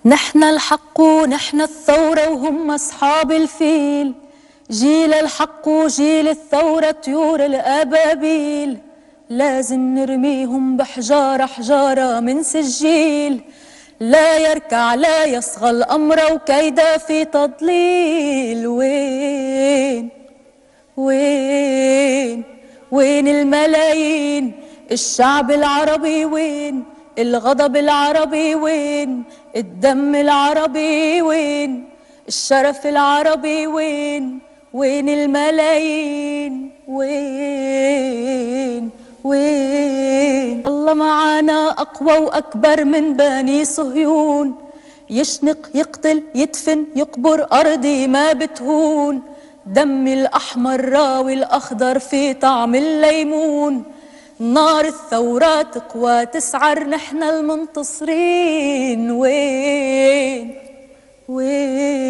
نحن الحق ونحن الثورة وهم أصحاب الفيل، جيل الحق وجيل الثورة طيور الأبابيل، لازم نرميهم بحجارة حجارة من سجيل، لا يركع لا يصغى الأمر وكيدا في تضليل. وين وين وين الملايين؟ الشعب العربي وين؟ الغضب العربي وين؟ الدم العربي وين؟ الشرف العربي وين؟ وين الملايين؟ وين وين؟ الله معانا أقوى وأكبر من بني صهيون، يشنق يقتل يدفن يقبر أرضي ما بتهون، دم الأحمر راوي الأخضر في طعم الليمون، نار الثورة تقوى تسعر نحن المنتصرين. وين وين